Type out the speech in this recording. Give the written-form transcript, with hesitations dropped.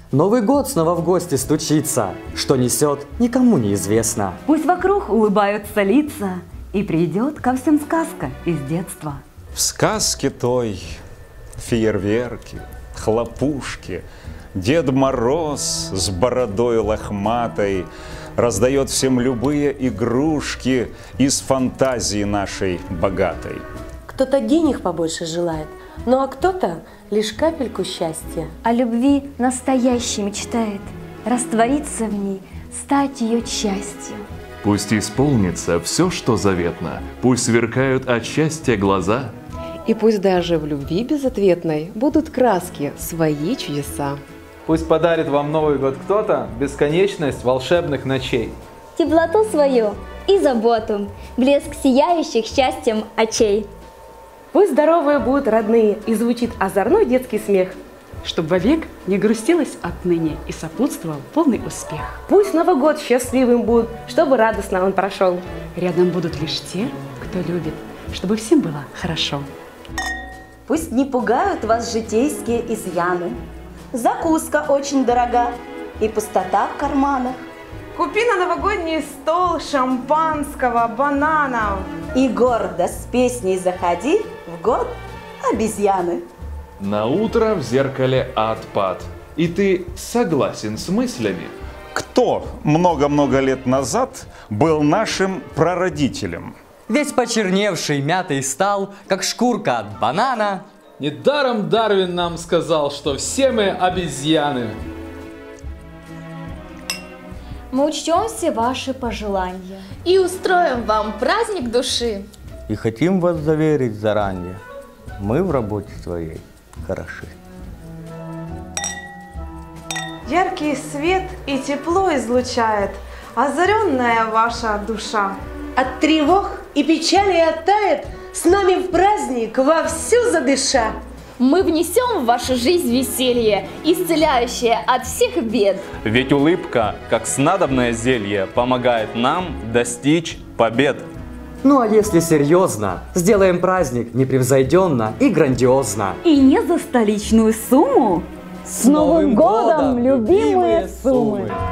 Новый год снова в гости стучится, что несет, никому не известно. Пусть вокруг улыбаются лица, и придет ко всем сказка из детства. В сказке той фейерверки, хлопушки, Дед Мороз с бородой лохматой раздает всем любые игрушки из фантазии нашей богатой. Кто-то денег побольше желает, ну а кто-то лишь капельку счастья. О любви настоящей мечтает, раствориться в ней, стать ее частью. Пусть исполнится все, что заветно, пусть сверкают от счастья глаза. И пусть даже в любви безответной будут краски, свои чудеса. Пусть подарит вам Новый год кто-то бесконечность волшебных ночей. Теплоту свою и заботу, блеск сияющих счастьем очей. Пусть здоровые будут родные и звучит озорной детский смех. Чтоб вовек не грустилось отныне и сопутствовал полный успех. Пусть Новый год счастливым будет, чтобы радостно он прошел. Рядом будут лишь те, кто любит, чтобы всем было хорошо. Пусть не пугают вас житейские изъяны. Закуска очень дорога и пустота в карманах. Купи на новогодний стол шампанского, бананов. И гордо с песней заходи в год обезьяны. На утро в зеркале отпад, и ты согласен с мыслями. Кто много-много лет назад был нашим прародителем? Весь почерневший, мятый стал, как шкурка от банана. Недаром Дарвин нам сказал, что все мы обезьяны. Мы учтем все ваши пожелания и устроим вам праздник души. И хотим вас заверить заранее, мы в работе своей хороши. Яркий свет и тепло излучает озаренная ваша душа. От тревог и печали оттает, с нами в праздник вовсю задыша. Мы внесем в вашу жизнь веселье, исцеляющее от всех бед. Ведь улыбка, как снадобное зелье, помогает нам достичь побед. Ну а если серьезно, сделаем праздник непревзойденно и грандиозно. И не за столичную сумму. С Новым годом, любимые Сумы!